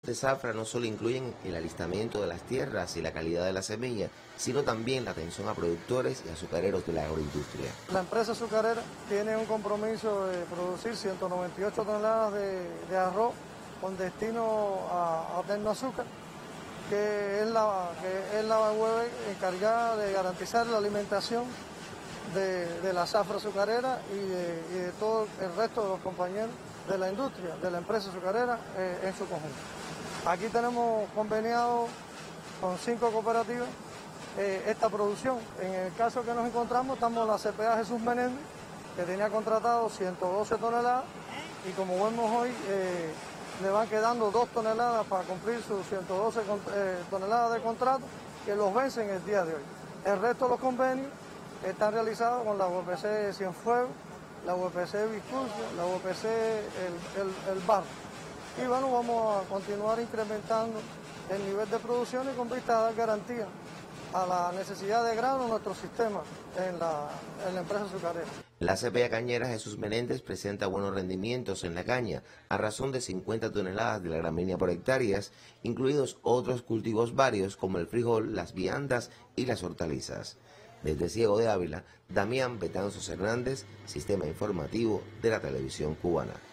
de zafra no solo incluyen el alistamiento de las tierras y la calidad de la semilla, sino también la atención a productores y azucareros de la agroindustria. La empresa azucarera tiene un compromiso de producir 198 toneladas de arroz con destino a Tecnoazúcar, que es la web encargada de garantizar la alimentación de la zafra azucarera y de todo el resto de los compañeros de la industria, de la empresa azucarera en su conjunto. Aquí tenemos conveniado con 5 cooperativas esta producción. En el caso que nos encontramos estamos la CPA Jesús Menéndez, que tenía contratado 112 toneladas y como vemos hoy le van quedando 2 toneladas para cumplir sus 112 toneladas de contrato que los vencen el día de hoy. El resto de los convenios están realizados con la UPC Cienfuegos, la UPC Viscurcio, la UPC el Barro. Y bueno, vamos a continuar incrementando el nivel de producción y con vista a dar garantía a la necesidad de grano en nuestro sistema en la empresa azucarera. La CPA cañera Jesús Menéndez presenta buenos rendimientos en la caña a razón de 50 toneladas de la gramínea por hectáreas, incluidos otros cultivos varios como el frijol, las viandas y las hortalizas. Desde Ciego de Ávila, Damián Betanzos Hernández, Sistema Informativo de la Televisión Cubana.